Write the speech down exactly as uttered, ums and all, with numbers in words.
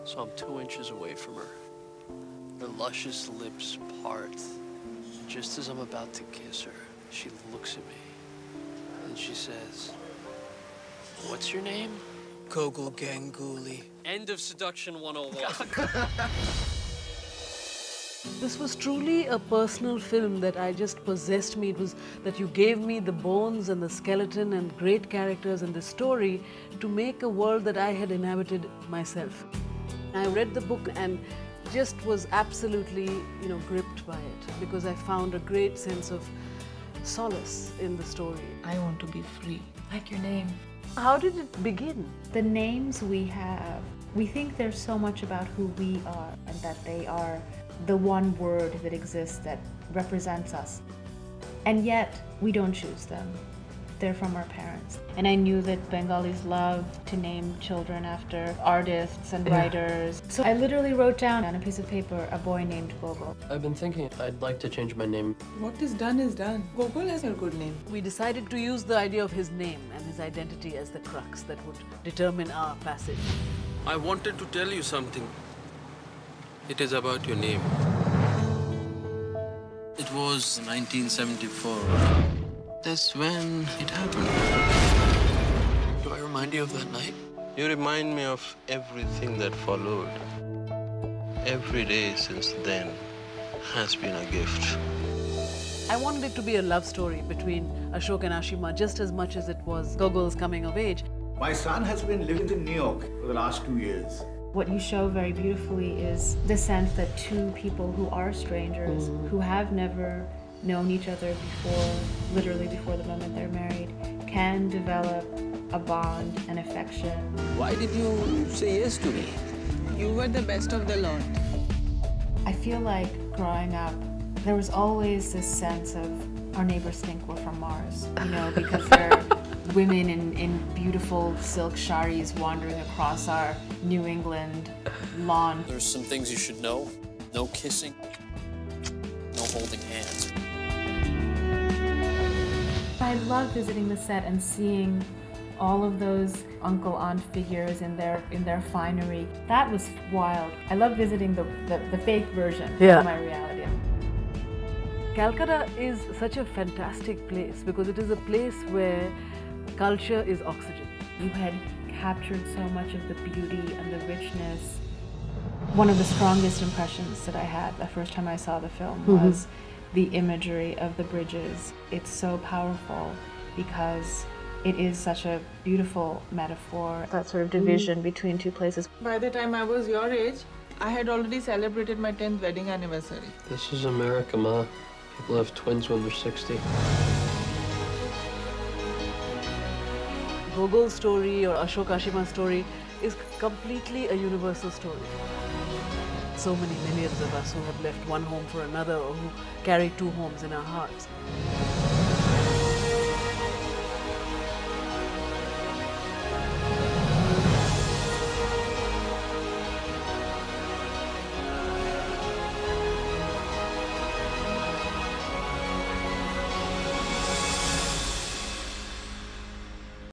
So I'm two inches away from her. Her luscious lips part. Just as I'm about to kiss her, she looks at me and she says, "What's your name?" Gogol Ganguly. End of Seduction one oh one. This was truly a personal film that I just possessed me. It was that you gave me the bones and the skeleton and great characters and the story to make a world that I had inhabited myself. I read the book and just was absolutely, you know, gripped by it because I found a great sense of solace in the story. I want to be free. Like your name. How did it begin? The names we have, we think there's so much about who we are and that they are the one word that exists that represents us. And yet, we don't choose them. They're from our parents. And I knew that Bengalis love to name children after artists and writers. So I literally wrote down on a piece of paper a boy named Gogol. I've been thinking I'd like to change my name. What is done is done. Gogol has a good name. We decided to use the idea of his name and his identity as the crux that would determine our passage. I wanted to tell you something. It is about your name. It was nineteen seventy-four. That's when it happened. Do I remind you of that night? You remind me of everything that followed. Every day since then has been a gift. I wanted it to be a love story between Ashok and Ashima just as much as it was Gogol's coming of age. My son has been living in New York for the last two years. What you show very beautifully is the sense that two people who are strangers, mm. who have never known each other before, literally before the moment they're married, can develop a bond and affection. Why did you say yes to me? You were the best of the lot. I feel like growing up, there was always this sense of our neighbors think we're from Mars, you know, because they're women in, in beautiful silk saris wandering across our New England lawn. There's some things you should know. No kissing, no holding hands. I love visiting the set and seeing all of those uncle-aunt figures in their in their finery. That was wild. I love visiting the, the, the fake version yeah. of my reality. Calcutta is such a fantastic place because it is a place where culture is oxygen. You had captured so much of the beauty and the richness. One of the strongest impressions that I had the first time I saw the film mm-hmm. was the imagery of the bridges. It's so powerful because it is such a beautiful metaphor, that sort of division mm. between two places. By the time I was your age, I had already celebrated my tenth wedding anniversary. This is America, Ma. People have twins when they're sixty. Gogol's story or Ashok Ashima's story is completely a universal story. So many millions of us who have left one home for another or who carry two homes in our hearts.